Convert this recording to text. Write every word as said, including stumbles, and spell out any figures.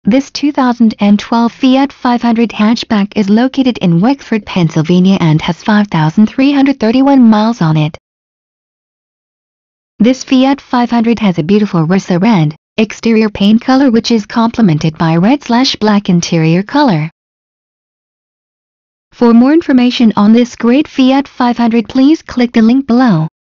This two thousand twelve Fiat five hundred hatchback is located in Wexford, Pennsylvania and has five thousand three hundred thirty-one miles on it. This Fiat five hundred has a beautiful Rosa red exterior paint color which is complemented by red slash black interior color. For more information on this great Fiat five hundred, please click the link below.